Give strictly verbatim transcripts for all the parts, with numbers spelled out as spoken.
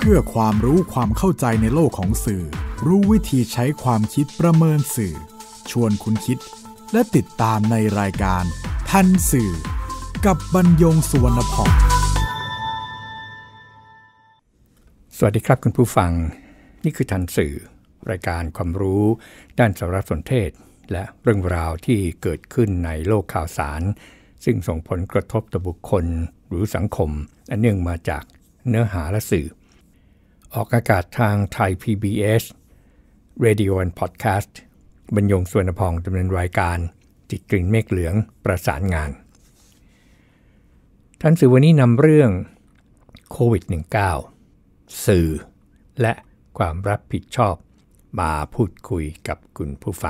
พื่อความรู้ความเข้าใจในโลกของสื่อรู้วิธีใช้ความคิดประเมินสื่อชวนคุณคิดและติดตามในรายการทันสื่อกับบรรยงสุวรรณพงศ์สวัสดีครับคุณผู้ฟังนี่คือทันสื่อรายการความรู้ด้านสารสนเทศและเรื่องราวที่เกิดขึ้นในโลกข่าวสารซึ่งส่งผลกระทบต่อบุคคลหรือสังคมอันเนื่องมาจากเนื้อหาและสื่อออกอากาศทางไทย พี บี เอส Radio and Podcast บรรยงสุวรรณพงศ์ดำเนินรายการจิตกลิ่นเมฆเหลืองประสานงานทันสื่อวันนี้นำเรื่องโควิด สิบเก้า สื่อและความรับผิดชอบมาพูดคุยกับคุณผู้ฟัง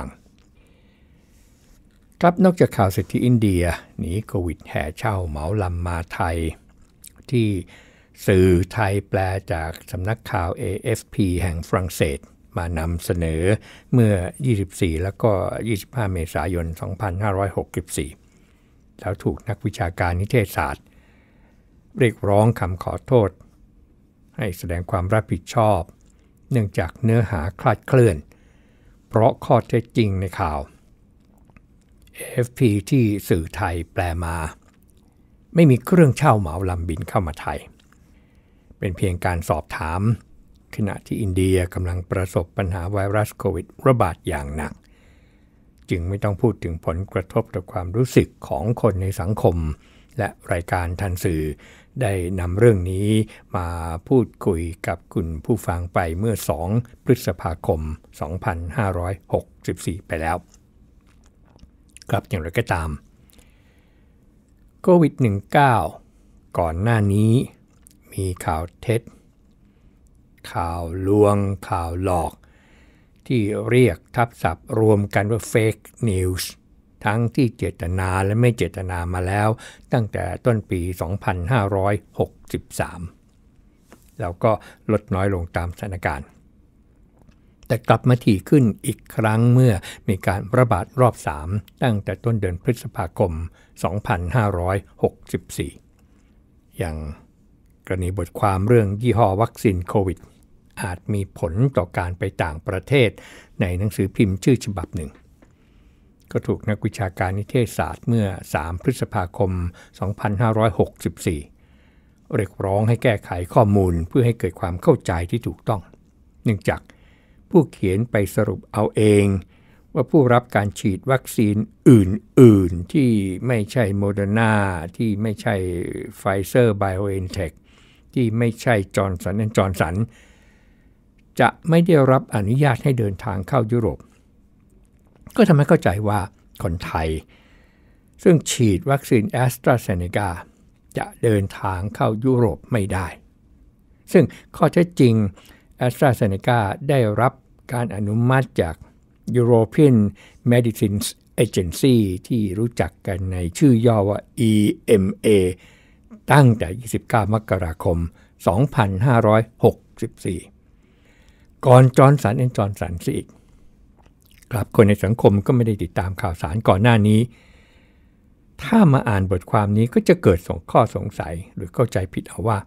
ครับนอกจากข่าวเศรษฐีอินเดียหนีโควิดแห่เช่าเหมาลำมาไทยที่สื่อไทยแปลจากสำนักข่าว เอ เอฟ พี แห่งฝรั่งเศสมานำเสนอเมื่อยี่สิบสี่แล้วก็ยี่สิบห้าเมษายนสองพันห้าร้อยหกสิบสี่แล้วถูกนักวิชาการนิเทศศาสตร์เรียกร้องคำขอโทษให้แสดงความรับผิดชอบเนื่องจากเนื้อหาคลาดเคลื่อนเพราะข้อเท็จจริงในข่าว เอ เอฟ พี ที่สื่อไทยแปลมาไม่มีเครื่องเช่าเหมาลำบินเข้ามาไทยเป็นเพียงการสอบถามขณะที่อินเดียกำลังประสบปัญหาไวรัสโควิดระบาดอย่างหนักจึงไม่ต้องพูดถึงผลกระทบต่อความรู้สึกของคนในสังคมและรายการทันสื่อได้นำเรื่องนี้มาพูดคุยกับคุณผู้ฟังไปเมื่อสองพฤษภาคมสองพันห้าร้อยหกสิบสี่ไปแล้วครับอย่างไรก็ตามโควิด สิบเก้า ก่อนหน้านี้มีข่าวเท็จข่าวลวงข่าวหลอกที่เรียกทับศัพท์รวมกันว่า Fake News ทั้งที่เจตนาและไม่เจตนามาแล้วตั้งแต่ต้นปีสองพันห้าร้อยหกสิบสามแล้วก็ลดน้อยลงตามสถานการณ์แต่กลับมาถี่ขึ้นอีกครั้งเมื่อมีการระบาดรอบสามตั้งแต่ต้นเดือนพฤษภาคมสองพันห้าร้อยหกสิบสี่อย่างกรณีบทความเรื่องยี่ห้อวัคซีนโควิดอาจมีผลต่อการไปต่างประเทศในหนังสือพิมพ์ชื่อฉบับหนึ่งก็ถูกนักวิชาการนิเทศศาสตร์เมื่อสามพฤษภาคมสองพันห้าร้อยหกสิบสี่เรียกร้องให้แก้ไขข้อมูลเพื่อให้เกิดความเข้าใจที่ถูกต้องเนื่องจากผู้เขียนไปสรุปเอาเองว่าผู้รับการฉีดวัคซีนอื่นๆที่ไม่ใช่โมเดอร์นาที่ไม่ใช่ไฟเซอร์ไบโอเอ็นเทคที่ไม่ใช่จอห์นสันแอนด์จอห์นสันจะไม่ได้รับอนุญาตให้เดินทางเข้ายุโรปก็ทำให้เข้าใจว่าคนไทยซึ่งฉีดวัคซีนแอสตราเซเนกาจะเดินทางเข้ายุโรปไม่ได้ซึ่งข้อเท็จจริงแอสตราเซเนกาได้รับการอนุมัติจาก European Medicines Agency ที่รู้จักกันในชื่อย่อว่า อี เอ็ม เอ ตั้งแต่ยี่สิบเก้ามกราคมสองพันห้าร้อยหกสิบสี่ก่อนจอห์นสันแอนด์จอห์นสันซะอีกครับคนในสังคมก็ไม่ได้ติดตามข่าวสารก่อนหน้านี้ถ้ามาอ่านบทความนี้ก็จะเกิดสงข้อสงสัยหรือเข้าใจผิดเอาว่า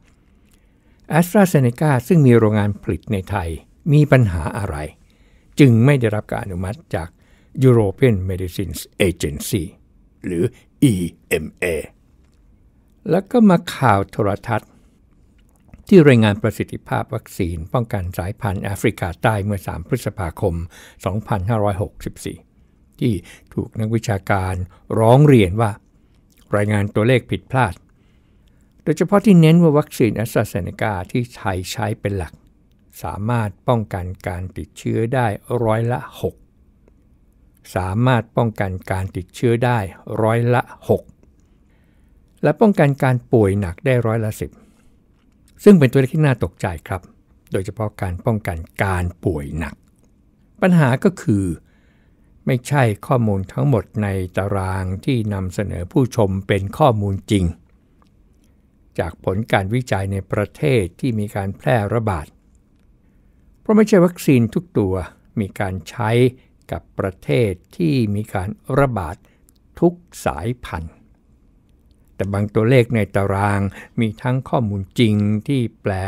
AstraZeneca ซึ่งมีโรงงานผลิตในไทยมีปัญหาอะไรจึงไม่ได้รับการอนุมัติจาก European Medicines Agency หรือ อี เอ็ม เอ แล้วก็มาข่าวโทรทัศน์ที่รายงานประสิทธิภาพวัคซีนป้องกันสายพันธุ์แอฟริกาใต้เมื่อสามพฤษภาคมสองพันห้าร้อยหกสิบสี่ที่ถูกนักวิชาการร้องเรียนว่ารายงานตัวเลขผิดพลาดโดยเฉพาะที่เน้นว่าวัคซีนแอสตราเซเนกาที่ไทยใช้เป็นหลักสามารถป้องกันการติดเชื้อได้ร้อยละหกสามารถป้องกันการติดเชื้อได้ร้อยละหกและป้องกันการป่วยหนักได้ร้อยละสิบซึ่งเป็นตัวเลขที่น่าตกใจครับโดยเฉพาะการป้องกันการป่วยหนักปัญหาก็คือไม่ใช่ข้อมูลทั้งหมดในตารางที่นำเสนอผู้ชมเป็นข้อมูลจริงจากผลการวิจัยในประเทศที่มีการแพร่ระบาดเพราะไม่ใช่วัคซีนทุกตัวมีการใช้กับประเทศที่มีการระบาดทุกสายพันธุ์ แต่บางตัวเลขในตารางมีทั้งข้อมูลจริงที่แปล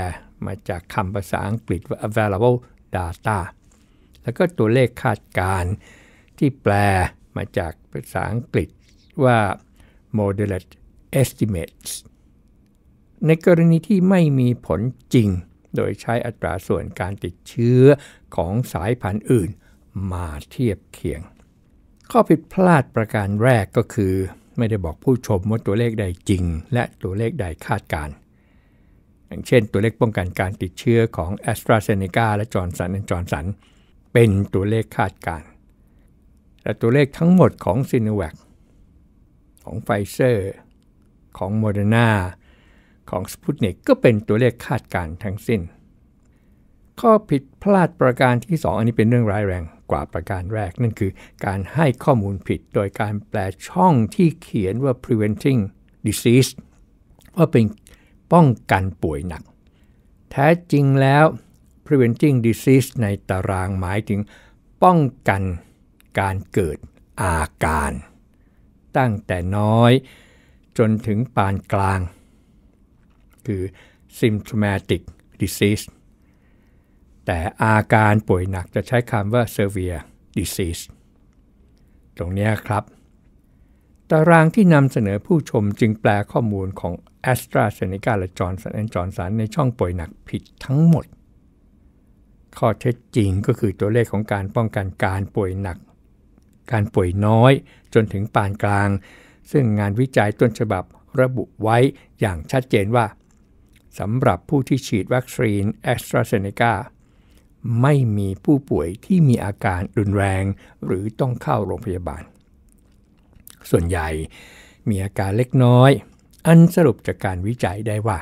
มาจากคำภาษาอังกฤษว่า available data แล้วก็ตัวเลขคาดการณ์ที่แปลมาจากภาษาอังกฤษว่า moderate estimates ในกรณีที่ไม่มีผลจริงโดยใช้อัตราส่วนการติดเชื้อของสายพันธุ์อื่นมาเทียบเคียงข้อผิดพลาดประการแรกก็คือไม่ได้บอกผู้ชมว่าตัวเลขใดจริงและตัวเลขใดคาดการณ์อย่างเช่นตัวเลขป้องกันการติดเชื้อของ AstraZeneca และ Johnson แอนด์ Johnson เป็นตัวเลขคาดการณ์แต่ตัวเลขทั้งหมดของ Sinovac ของ Pfizer ของ Moderna ของ Sputnik ก็เป็นตัวเลขคาดการณ์ทั้งสิ้นข้อผิดพลาดประการที่สองอันนี้เป็นเรื่องร้ายแรงกว่าประการแรกนั่นคือการให้ข้อมูลผิดโดยการแปลช่องที่เขียนว่า preventing disease ว่าเป็นป้องกันป่วยหนักแท้จริงแล้ว preventing disease ในตารางหมายถึงป้องกันการเกิดอาการตั้งแต่น้อยจนถึงปานกลางคือ symptomatic disease แต่อาการป่วยหนักจะใช้คำว่า severe disease ตรงนี้ครับตารางที่นำเสนอผู้ชมจึงแปลข้อมูลของ AstraZeneca และ Johnson แอนด์ Johnson ในช่องป่วยหนักผิดทั้งหมดข้อเท็จจริงก็คือตัวเลขของการป้องกันการป่วยหนักการป่วยน้อยจนถึงปานกลางซึ่งงานวิจัยต้นฉบับระบุไว้อย่างชัดเจนว่าสำหรับผู้ที่ฉีดวัคซีน AstraZeneca ไม่มีผู้ป่วยที่มีอาการรุนแรงหรือต้องเข้าโรงพยาบาลส่วนใหญ่มีอาการเล็กน้อยอันสรุปจากการวิจัยได้ว่า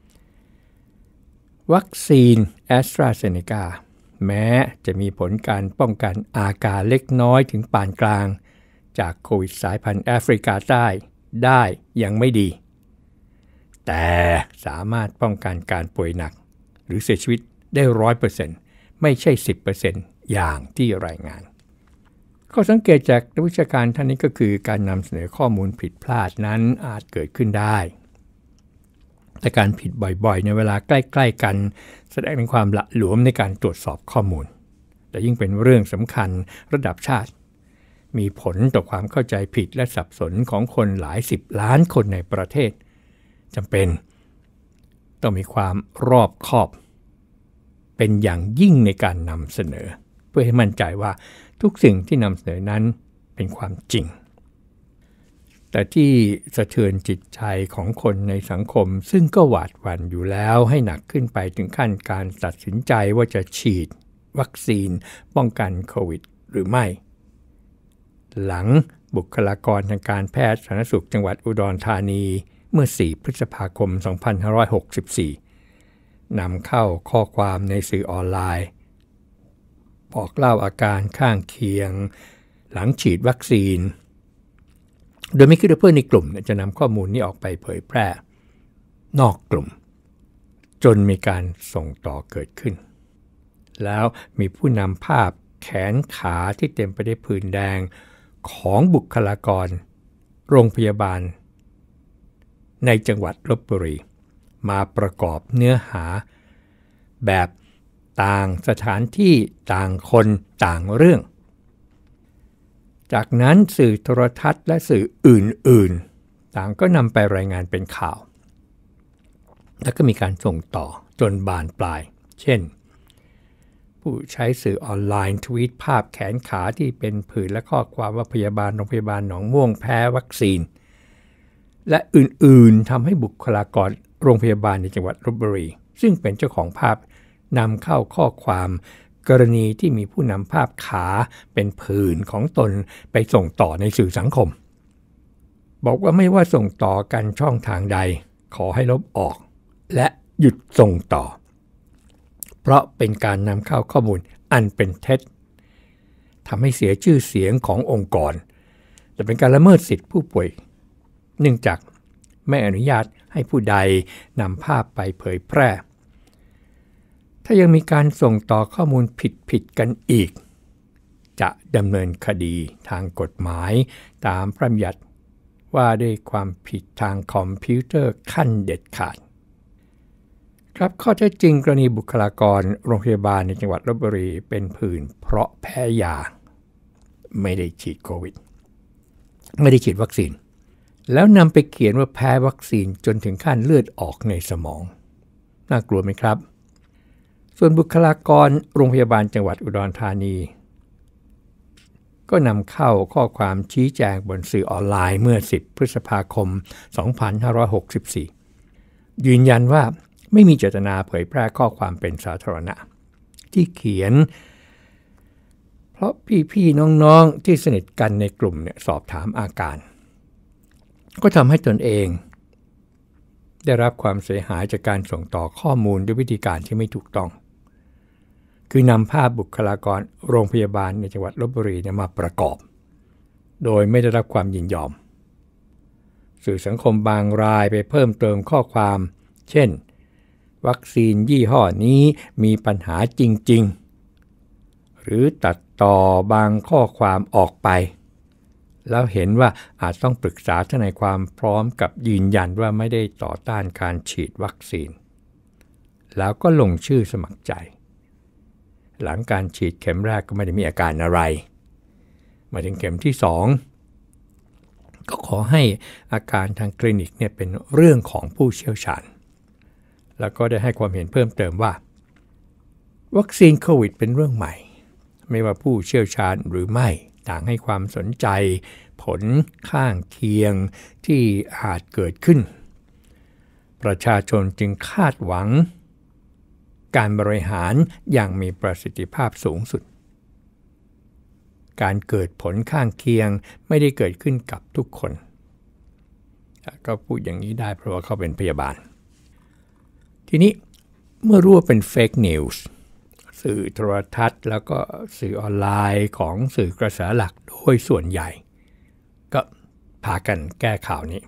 วัคซีน AstraZeneca แม้จะมีผลการป้องกันอาการเล็กน้อยถึงปานกลางจากโควิดสายพันธุ์แอฟริกาใต้ได้ยังไม่ดีแต่สามารถป้องกันการป่วยหนักหรือเสียชีวิตได้ หนึ่งร้อยเปอร์เซ็นต์ ไม่ใช่ สิบเปอร์เซ็นต์ อย่างที่รายงานข้อสังเกตจากนักวิชาการท่านนี้ก็คือการนำเสนอข้อมูลผิดพลาดนั้นอาจเกิดขึ้นได้แต่การผิดบ่อยๆในเวลาใกล้ๆกันแสดงถึงความหละหลวมในการตรวจสอบข้อมูลและยิ่งเป็นเรื่องสำคัญระดับชาติมีผลต่อความเข้าใจผิดและสับสนของคนหลายสิบล้านคนในประเทศจำเป็นต้องมีความรอบคอบเป็นอย่างยิ่งในการนำเสนอเพื่อให้มั่นใจว่าทุกสิ่งที่นำเสนอนั้นเป็นความจริงแต่ที่สะเทือนจิตใจของคนในสังคมซึ่งก็หวาดหวั่นอยู่แล้วให้หนักขึ้นไปถึงขั้นการตัดสินใจว่าจะฉีดวัคซีนป้องกันโควิดหรือไม่หลังบุคลากรทางการแพทย์สาธารณสุขจังหวัดอุดรธานีเมื่อสี่พฤษภาคมสองพันห้าร้อยหกสิบสี่นำเข้าข้อความในสื่อออนไลน์บอกเล่าอาการข้างเคียงหลังฉีดวัคซีนโดยไม่คิดว่าเพื่อนในกลุ่มจะนำข้อมูลนี้ออกไปเผยแพร่นอกกลุ่มจนมีการส่งต่อเกิดขึ้นแล้วมีผู้นำภาพแขนขาที่เต็มไปด้วยผื่นแดงของบุคลากรโรงพยาบาลในจังหวัดลพบุรีมาประกอบเนื้อหาแบบต่างสถานที่ต่างคนต่างเรื่องจากนั้นสื่อโทรทัศน์และสื่ออื่นๆต่างก็นำไปรายงานเป็นข่าวแล้วก็มีการส่งต่อจนบานปลายเช่นผู้ใช้สื่อออนไลน์ทวีตภาพแขนขาที่เป็นผื่นและข้อความว่าพยาบาลโรงพยาบาลหนองม่วงแพ้วัคซีนและอื่นๆทำให้บุคลากรโรงพยาบาลในจังหวัดลพบุรีซึ่งเป็นเจ้าของภาพนำเข้าข้อความกรณีที่มีผู้นำภาพขาเป็นผื่นของตนไปส่งต่อในสื่อสังคมบอกว่าไม่ว่าส่งต่อกันช่องทางใดขอให้ลบออกและหยุดส่งต่อเพราะเป็นการนำเข้าข้อมูลอันเป็นเท็จทำให้เสียชื่อเสียงขององค์กรและเป็นการละเมิดสิทธิผู้ป่วยเนื่องจากไม่อนุญาตให้ผู้ใดนำภาพไปเผยแพร่ถ้ายังมีการส่งต่อข้อมูลผิดๆกันอีกจะดำเนินคดีทางกฎหมายตามพระบัญญัติว่าด้วยความผิดทางคอมพิวเตอร์ขั้นเด็ดขาดครับข้อเท็จจริงกรณีบุคลากรโรงพยาบาลในจังหวัดลพบุรีเป็นผื่นเพราะแพ้ยาไม่ได้ฉีดโควิดไม่ได้ฉีดวัคซีนแล้วนำไปเขียนว่าแพ้วัคซีนจนถึงขั้นเลือดออกในสมองน่ากลัวไหมครับส่วนบุคลากรโรงพยาบาลจังหวัดอุดรธานีก็นำเข้าข้อความชี้แจงบนสื่อออนไลน์เมื่อสิบพฤษภาคมสองพันห้าร้อยหกสิบสี่ยืนยันว่าไม่มีเจตนาเผยแพร่ข้อความเป็นสาธารณะที่เขียนเพราะพี่ๆน้องๆที่สนิทกันในกลุ่มเนี่ยสอบถามอาการก็ทำให้ตนเองได้รับความเสียหายจากการส่งต่อข้อมูลด้วยวิธีการที่ไม่ถูกต้องคือนำภาพบุคลากรโรงพยาบาลในจังหวัดลพบุรีมาประกอบโดยไม่ได้รับความยินยอมสื่อสังคมบางรายไปเพิ่มเติมข้อความเช่นวัคซีนยี่ห้อนี้มีปัญหาจริงๆหรือตัดต่อบางข้อความออกไปแล้วเห็นว่าอาจต้องปรึกษาทนายความพร้อมกับยืนยันว่าไม่ได้ต่อต้านการฉีดวัคซีนแล้วก็ลงชื่อสมัครใจหลังการฉีดเข็มแรกก็ไม่ได้มีอาการอะไรมาถึงเข็มที่สองก็ขอให้อาการทางคลินิกเนี่ยเป็นเรื่องของผู้เชี่ยวชาญแล้วก็ได้ให้ความเห็นเพิ่มเติมว่าวัคซีนโควิดเป็นเรื่องใหม่ไม่ว่าผู้เชี่ยวชาญหรือไม่ต่างให้ความสนใจผลข้างเคียงที่อาจเกิดขึ้นประชาชนจึงคาดหวังการบริหารอย่างมีประสิทธิภาพสูงสุดการเกิดผลข้างเคียงไม่ได้เกิดขึ้นกับทุกคนก็พูดอย่างนี้ได้เพราะว่าเขาเป็นพยาบาลทีนี้เมื่อรู้ว่าเป็นเฟกนิวส์สื่อโทรทัศน์แล้วก็สื่อออนไลน์ของสื่อกระแสหลักโดยส่วนใหญ่ก็พากันแก้ข่าวนี้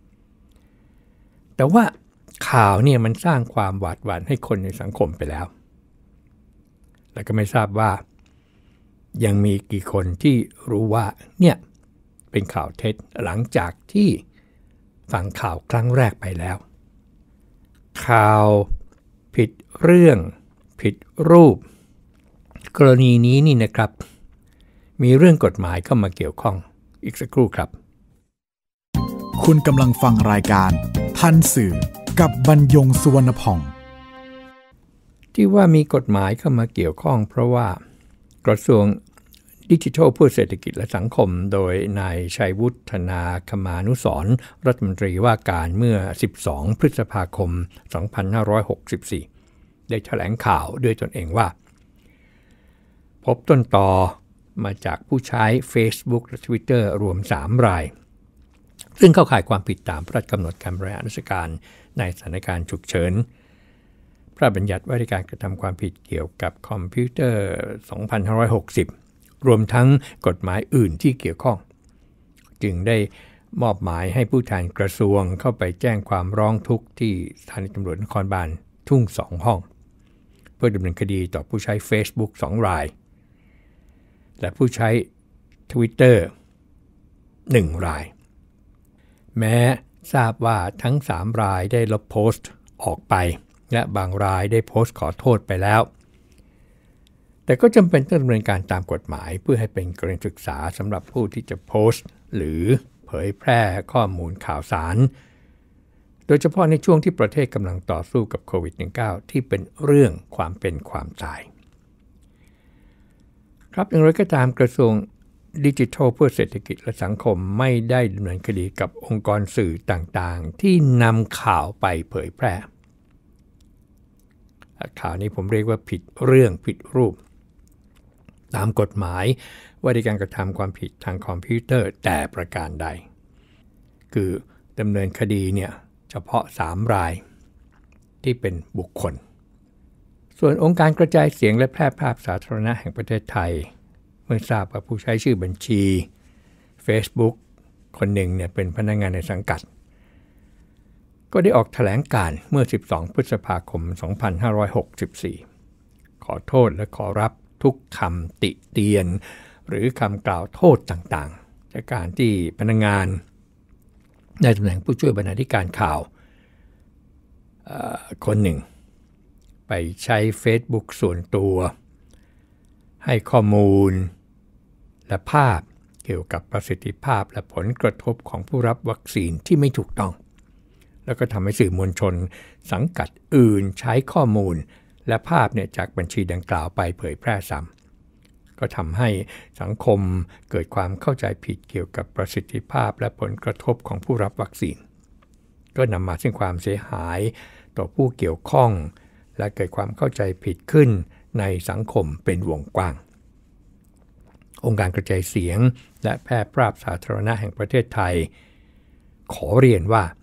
แต่ว่าข่าวเนี่ยมันสร้างความหวาดหวั่นให้คนในสังคมไปแล้วแล้วก็ไม่ทราบว่ายังมีกี่คนที่รู้ว่าเนี่ยเป็นข่าวเท็จหลังจากที่ฟังข่าวครั้งแรกไปแล้วข่าวผิดเรื่องผิดรูปกรณีนี้นี่นะครับมีเรื่องกฎหมายเข้ามาเกี่ยวข้องอีกสักครู่ครับคุณกำลังฟังรายการทันสื่อกับบรรยงสุวรรณพองที่ว่ามีกฎหมายเข้ามาเกี่ยวข้องเพราะว่ากระทรวงดิจิทัลเพื่อเศรษฐกิจและสังคมโดยนายชัยวุฒนาคมานุสรณ์รัฐมนตรีว่าการเมื่อสิบสองพฤษภาคมสองพันห้าร้อยหกสิบสี่ได้แถลงข่าวด้วยตนเองว่าพบต้นตอมาจากผู้ใช้ Facebook และ Twitter รวมสามรายซึ่งเข้าข่ายความผิดตามพระราชกำหนดการบริหารราชการในสถานการณ์ฉุกเฉินพระราชบัญญัติว่าด้วยการกระทำความผิดเกี่ยวกับคอมพิวเตอร์ สองพันห้าร้อยหกสิบ รวมทั้งกฎหมายอื่นที่เกี่ยวข้องจึงได้มอบหมายให้ผู้แทนกระทรวงเข้าไปแจ้งความร้องทุกข์ที่สถานีตำรวจนครบาลทุ่งสองห้องเพื่อดำเนินคดีต่อผู้ใช้ Facebook สองรายและผู้ใช้ Twitter หนึ่งรายแม้ทราบว่าทั้งสามรายได้ลบโพสต์ออกไปและบางรายได้โพสต์ขอโทษไปแล้วแต่ก็จำเป็นต้องดำเนินการตามกฎหมายเพื่อให้เป็นกรณีศึกษาสำหรับผู้ที่จะโพสต์หรือเผยแพร่ข้อมูลข่าวสารโดยเฉพาะในช่วงที่ประเทศกำลังต่อสู้กับโควิด สิบเก้า ที่เป็นเรื่องความเป็นความตายครับอย่างไรก็ตามกระทรวงดิจิทัลเพื่อเศรษฐกิจและสังคมไม่ได้ดำเนินคดีกับองค์กรสื่อต่างๆที่นำข่าวไปเผยแพร่ข่าวนี้ผมเรียกว่าผิดเรื่องผิดรูปตามกฎหมายว่าด้วยการกระทำความผิดทางคอมพิวเตอร์แต่ประการใดคือดำเนินคดีเนี่ยเฉพาะสามรายที่เป็นบุคคลส่วนองค์การกระจายเสียงและแพร่ภาพสาธารณะแห่งประเทศไทยเมื่อทราบว่าผู้ใช้ชื่อบัญชี Facebook คนหนึ่งเนี่ยเป็นพนักงานในสังกัดก็ได้ออกแถลงการณ์เมื่อสิบสองพฤษภาคมสองพันห้าร้อยหกสิบสี่ขอโทษและขอรับทุกคำติเตียนหรือคำกล่าวโทษต่างๆจากการที่พนักงานในตำแหน่งผู้ช่วยบรรณาธิการข่าวคนหนึ่งไปใช้ Facebook ส่วนตัวให้ข้อมูลและภาพเกี่ยวกับประสิทธิภาพและผลกระทบของผู้รับวัคซีนที่ไม่ถูกต้องแล้วก็ทำให้สื่อมวลชนสังกัดอื่นใช้ข้อมูลและภาพเนี่ยจากบัญชีดังกล่าวไปเผยแพร่ซ้ำก็ทำให้สังคมเกิดความเข้าใจผิดเกี่ยวกับประสิทธิภาพและผลกระทบของผู้รับวัคซีนก็นำมาซึ่งความเสียหายต่อผู้เกี่ยวข้องและเกิดความเข้าใจผิดขึ้นในสังคมเป็นวงกว้างองค์การกระจายเสียงและแพร่ภาพสาธารณะแห่งประเทศไทยขอเรียนว่า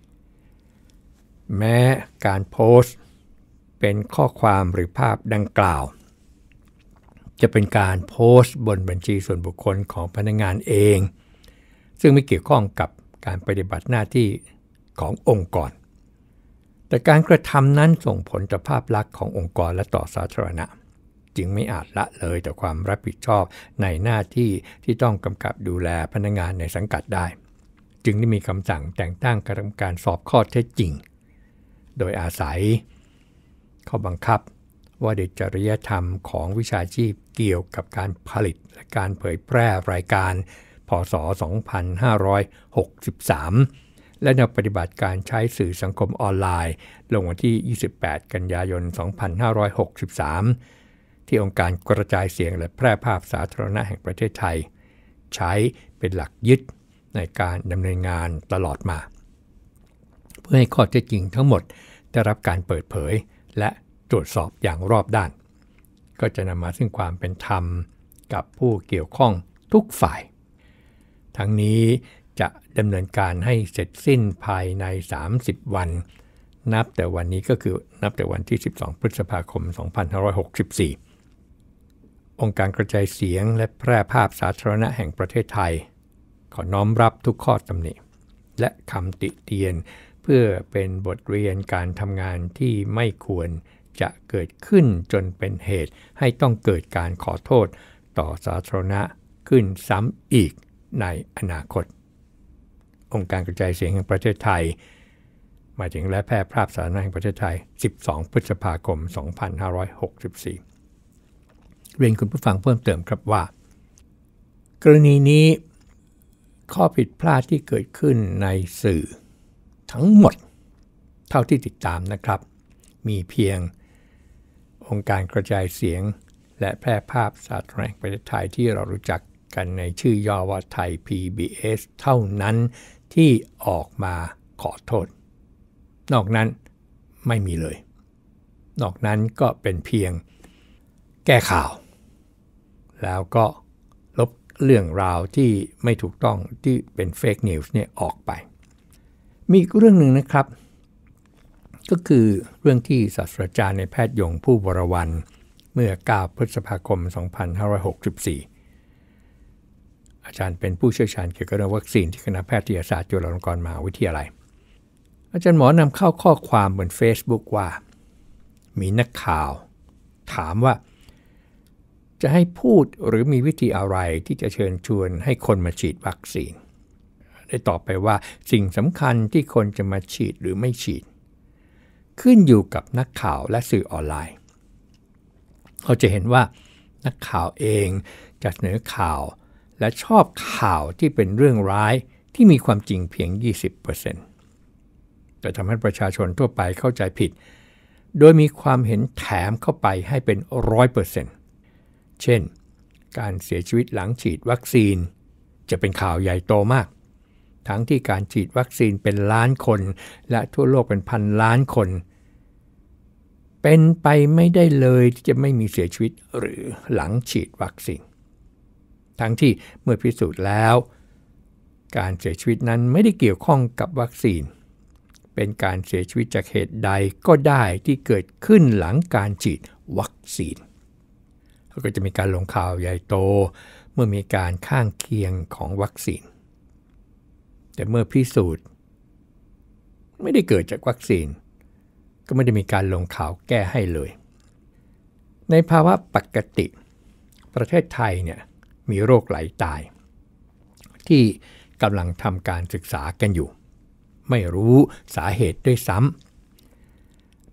แม้การโพสต์เป็นข้อความหรือภาพดังกล่าวจะเป็นการโพสต์บนบัญชีส่วนบุคคลของพนักงานเองซึ่งไม่เกี่ยวข้องกับการปฏิบัติหน้าที่ขององค์กรแต่การกระทำนั้นส่งผลต่อภาพลักษณ์ขององค์กรและต่อสาธารณะจึงไม่อาจละเลยต่อความรับผิดชอบในหน้าที่ที่ต้องกำกับดูแลพนักงานในสังกัดได้จึงได้มีคำสั่งแต่งตั้งคณะกรรมการสอบข้อเท็จจริงโดยอาศัยข้อบังคับว่าด้วยจริยธรรมของวิชาชีพเกี่ยวกับการผลิตและการเผยแพร่รายการพ.ศ. สองพันห้าร้อยหกสิบสามและแนวปฏิบัติการใช้สื่อสังคมออนไลน์ลงวันที่ยี่สิบแปดกันยายนสองพันห้าร้อยหกสิบสามที่องค์การกระจายเสียงและแพร่ภาพสาธารณะแห่งประเทศไทยใช้เป็นหลักยึดในการดำเนินงานตลอดมาเพื่อให้ข้อเท็จจริงทั้งหมดได้รับการเปิดเผยและตรวจสอบอย่างรอบด้านก็จะนำมาซึ่งความเป็นธรรมกับผู้เกี่ยวข้องทุกฝ่ายทั้งนี้จะดำเนินการให้เสร็จสิ้นภายในสามสิบวันนับแต่วันนี้ก็คือนับแต่วันที่สิบสองพฤษภาคมสองพันห้าร้อยหกสิบสี่องค์การกระจายเสียงและแพร่ภาพสาธารณะแห่งประเทศไทยขอน้อมรับทุกข้อตำหนิและคำติเตียนเพื่อเป็นบทเรียนการทำงานที่ไม่ควรจะเกิดขึ้นจนเป็นเหตุให้ต้องเกิดการขอโทษต่อสาธารณะขึ้นซ้ำอีกในอนาคตองค์การกระจายเสียงแห่งประเทศไทยหมายถึงและแพร่ภาพสาธารณะแห่งประเทศไทยสิบสองพฤษภาคมสองพันห้าร้อยหกสิบสี่เรียนคุณผู้ฟังเพิ่มเติมครับว่ากรณีนี้ข้อผิดพลาดที่เกิดขึ้นในสื่อทั้งหมดเท่าที่ติดตามนะครับมีเพียงองค์การกระจายเสียงและแพร่ภาพสาธารณะแห่งประเทศไทยที่เรารู้จักกันในชื่อย่อว่าไทย พี บี เอส เท่านั้นที่ออกมาขอโทษนอกนั้นไม่มีเลยนอกนั้นก็เป็นเพียงแก้ข่าวแล้วก็ลบเรื่องราวที่ไม่ถูกต้องที่เป็นเฟกนิวส์เนี่ยออกไปมีอีกเรื่องหนึ่งนะครับก็คือเรื่องที่ศาสตราจารย์ในแพทย์ยงผู้วรวรรณเมื่อเก้าพฤษภาคมสองพันห้าร้อยหกสิบสี่อาจารย์เป็นผู้เชี่ยวชาญเกี่ยวกับเรื่องวัคซีนที่คณะแพทยศาสตร์จุฬาลงกรณ์มหาวิทยาลัยอาจารย์หมอนำเข้าข้อความบน Facebook ว่ามีนักข่าวถามว่าจะให้พูดหรือมีวิธีอะไรที่จะเชิญชวนให้คนมาฉีดวัคซีนได้ตอบไปว่าสิ่งสำคัญที่คนจะมาฉีดหรือไม่ฉีดขึ้นอยู่กับนักข่าวและสื่อออนไลน์เขาจะเห็นว่านักข่าวเองจะเสนอข่าวและชอบข่าวที่เป็นเรื่องร้ายที่มีความจริงเพียง ยี่สิบเปอร์เซ็นต์ แต่ทำให้ประชาชนทั่วไปเข้าใจผิดโดยมีความเห็นแถมเข้าไปให้เป็น หนึ่งร้อยเปอร์เซ็นต์ เช่นการเสียชีวิตหลังฉีดวัคซีนจะเป็นข่าวใหญ่โตมากทั้งที่การฉีดวัคซีนเป็นล้านคนและทั่วโลกเป็นพันล้านคนเป็นไปไม่ได้เลยที่จะไม่มีเสียชีวิตหรือหลังฉีดวัคซีนทั้งที่เมื่อพิสูจน์แล้วการเสียชีวิตนั้นไม่ได้เกี่ยวข้องกับวัคซีนเป็นการเสียชีวิตจากเหตุใดก็ได้ที่เกิดขึ้นหลังการฉีดวัคซีนก็จะมีการลงข่าวใหญ่โตเมื่อมีการข้างเคียงของวัคซีนแต่เมื่อพิสูจน์ไม่ได้เกิดจากวัคซีนก็ไม่ได้มีการลงข่าวแก้ให้เลยในภาวะปกติประเทศไทยเนี่ยมีโรคไหลตายที่กำลังทำการศึกษากันอยู่ไม่รู้สาเหตุด้วยซ้ำ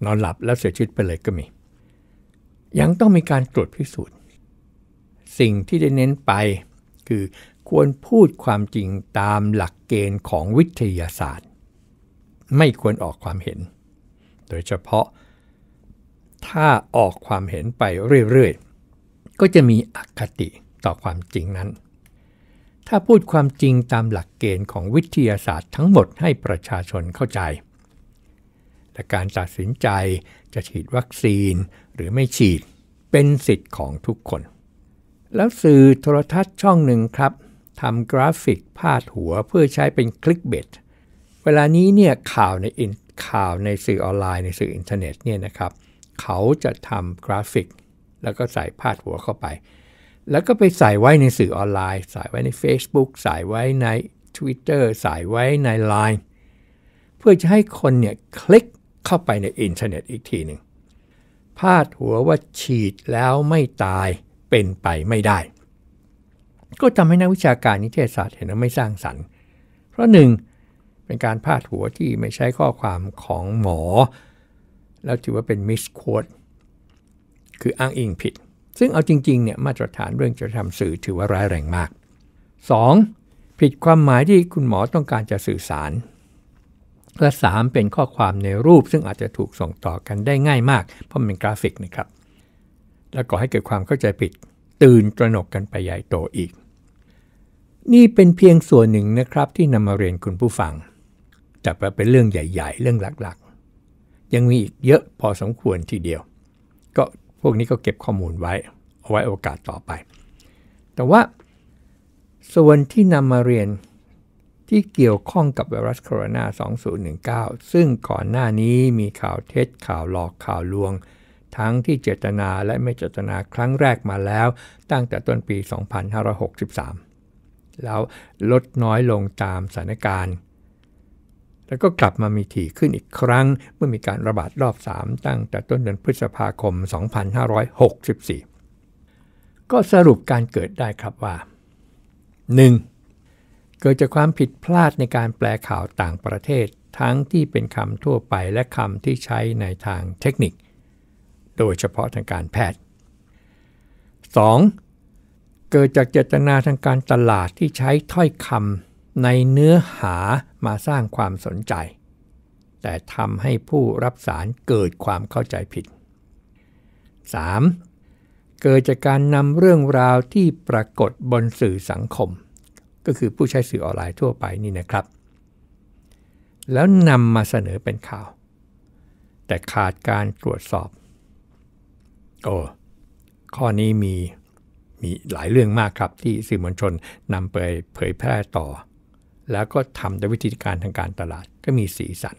นอนหลับแล้วเสียชีวิตไปเลยก็มียังต้องมีการตรวจพิสูจน์สิ่งที่ได้เน้นไปคือควรพูดความจริงตามหลักเกณฑ์ของวิทยาศาสตร์ไม่ควรออกความเห็นโดยเฉพาะถ้าออกความเห็นไปเรื่อยๆก็จะมีอคติต่อความจริงนั้นถ้าพูดความจริงตามหลักเกณฑ์ของวิทยาศาสตร์ทั้งหมดให้ประชาชนเข้าใจและการตัดสินใจจะฉีดวัคซีนหรือไม่ฉีดเป็นสิทธิ์ของทุกคนแล้วสื่อโทรทัศน์ช่องหนึ่งครับทำกราฟิกพาดหัวเพื่อใช้เป็นคลิกเบตเวลานี้เนี่ยข่าวในอินข่าวในสื่อออนไลน์ในสื่ออินเทอร์เน็ตเนี่ยนะครับเขาจะทำกราฟิกแล้วก็ใส่พาดหัวเข้าไปแล้วก็ไปใส่ไว้ในสื่อออนไลน์ใส่ไว้ใน Facebook ใส่ไว้ใน Twitter ใส่ไว้ใน ไลน์ เพื่อจะให้คนเนี่ยคลิกเข้าไปในอินเทอร์เน็ตอีกทีหนึ่งพาดหัวว่าฉีดแล้วไม่ตายเป็นไปไม่ได้ก็ทำให้นักวิชาการนิเทศศาสตร์เห็นว่าไม่สร้างสรรค์เพราะหนึ่งเป็นการพาดหัวที่ไม่ใช้ข้อความของหมอแล้วถือว่าเป็น misquote คืออ้างอิงผิดซึ่งเอาจริงๆเนี่ยมาตรฐานเรื่องจริยธรรมสื่อถือว่าร้ายแรงมาก สอง. ผิดความหมายที่คุณหมอต้องการจะสื่อสารและสามเป็นข้อความในรูปซึ่งอาจจะถูกส่งต่อกันได้ง่ายมากเพราะมันเป็นกราฟิกนะครับแล้วก่อให้เกิดความเข้าใจผิดตื่นตระหนกกันไปใหญ่โตอีกนี่เป็นเพียงส่วนหนึ่งนะครับที่นำมาเรียนคุณผู้ฟังแต่เป็นเรื่องใหญ่ๆเรื่องหลักๆยังมีอีกเยอะพอสมควรทีเดียวก็พวกนี้ก็เก็บข้อมูลไว้เอาไว้โอกาสต่อไปแต่ว่าส่วนที่นำมาเรียนที่เกี่ยวข้องกับไวรัสโคโรนาสองพันสิบเก้าซึ่งก่อนหน้านี้มีข่าวเท็จข่าวหลอกข่าวลวงทั้งที่เจตนาและไม่เจตนาครั้งแรกมาแล้วตั้งแต่ต้นปีสองพันห้าร้อยหกสิบสามแล้วลดน้อยลงตามสถานการณ์แล้วก็กลับมามีถี่ขึ้นอีกครั้งเมื่อมีการระบาดรอบสามตั้งแต่ต้นเดือนพฤษภาคมสองพันห้าร้อยหกสิบสี่ก็สรุปการเกิดได้ครับว่า หนึ่ง. เกิดจากความผิดพลาดในการแปลข่าวต่างประเทศทั้งที่เป็นคำทั่วไปและคำที่ใช้ในทางเทคนิคโดยเฉพาะทางการแพทย์ สอง. เกิดจากเจตนาทางการตลาดที่ใช้ถ้อยคำในเนื้อหามาสร้างความสนใจแต่ทำให้ผู้รับสารเกิดความเข้าใจผิด สาม. เกิดจากการนำเรื่องราวที่ปรากฏบนสื่อสังคมก็คือผู้ใช้สื่อออนไลน์ทั่วไปนี่นะครับแล้วนำมาเสนอเป็นข่าวแต่ขาดการตรวจสอบโอ้ข้อนี้มีมีหลายเรื่องมากครับที่สื่อมวลชนนำไปเผยแพร่ต่อแล้วก็ทำด้วยวิธีการทางการตลาดก็มีสีสัน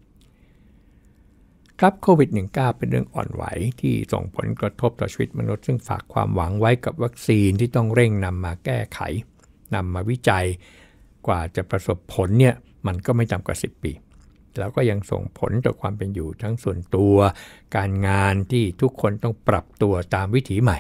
ครับโควิด สิบเก้า เป็นเรื่องอ่อนไหวที่ส่งผลกระทบต่อชีวิตมนุษย์ซึ่งฝากความหวังไว้กับวัคซีนที่ต้องเร่งนำมาแก้ไขนำมาวิจัยกว่าจะประสบผลเนี่ยมันก็ไม่ต่ำกว่าสิบปีแล้วก็ยังส่งผลต่อความเป็นอยู่ทั้งส่วนตัวการงานที่ทุกคนต้องปรับตัวตามวิถีใหม่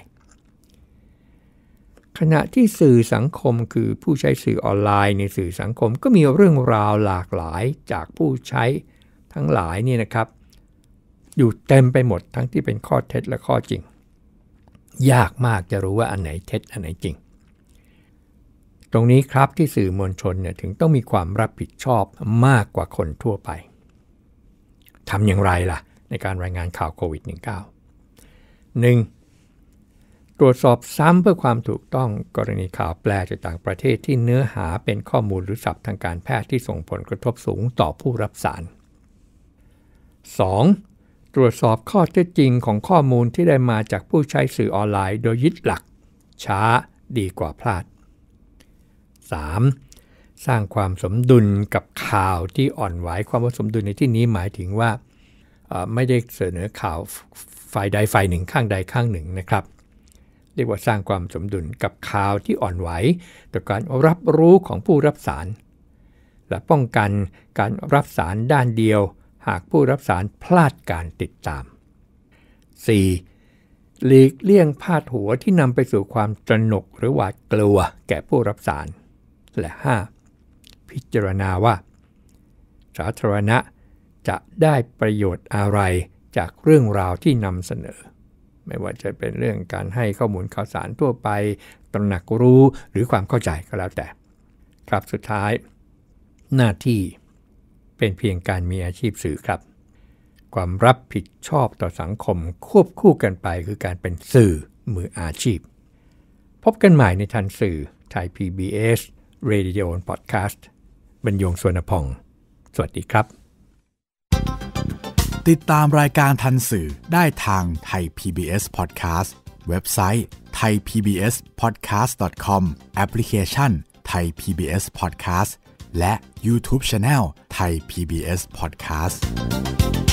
ขณะที่สื่อสังคมคือผู้ใช้สื่อออนไลน์ในสื่อสังคมก็มีเรื่องราวหลากหลายจากผู้ใช้ทั้งหลายนี่นะครับอยู่เต็มไปหมดทั้งที่เป็นข้อเท็จและข้อจริงยากมากจะรู้ว่าอันไหนเท็จอันไหนจริงตรงนี้ครับที่สื่อมวลชนเนี่ยถึงต้องมีความรับผิดชอบมากกว่าคนทั่วไปทำอย่างไรล่ะในการรายงานข่าวโควิด สิบเก้า หนึ่ง. ตรวจสอบซ้ำเพื่อความถูกต้องกรณีข่าวแปลจากต่างประเทศที่เนื้อหาเป็นข้อมูลหรือศัพท์ทางการแพทย์ที่ส่งผลกระทบสูงต่อผู้รับสาร สอง. ตรวจสอบข้อเท็จจริงของข้อมูลที่ได้มาจากผู้ใช้สื่อออนไลน์โดยยึดหลักช้าดีกว่าพลาด สาม. สร้างความสมดุลกับข่าวที่อ่อนไหวความว่าสมดุลในที่นี้หมายถึงว่าไม่ได้เสนอข่าวฝ่ายใดฝ่ายหนึ่งข้างใดข้างหนึ่งนะครับเรียกว่าสร้างความสมดุลกับข่าวที่อ่อนไหวต่อการรับรู้ของผู้รับสารและป้องกันการรับสารด้านเดียวหากผู้รับสารพลาดการติดตาม สี่. หลีกเลี่ยงพาดหัวที่นำไปสู่ความตระหนกหรือหวาดกลัวแก่ผู้รับสารและ ห้า. พิจารณาว่าสาธารณะจะได้ประโยชน์อะไรจากเรื่องราวที่นำเสนอไม่ว่าจะเป็นเรื่องการให้ข้อมูลข่าวสารทั่วไปตระหนักรู้หรือความเข้าใจก็แล้วแต่ครับสุดท้ายหน้าที่เป็นเพียงการมีอาชีพสื่อครับความรับผิดชอบต่อสังคมควบคู่กันไปคือการเป็นสื่อมืออาชีพพบกันใหม่ในทันสื่อไทย พี บี เอส Radio Podcast บรรยงสวนพองสวัสดีครับติดตามรายการทันสื่อได้ทางไทย พี บี เอส Podcast เว็บไซต์ ไทย พี บี เอส พอดแคสต์ ดอท คอม แอปพลิเคชัน Thai พี บี เอส Podcast และ YouTube Channel Thai พี บี เอส Podcast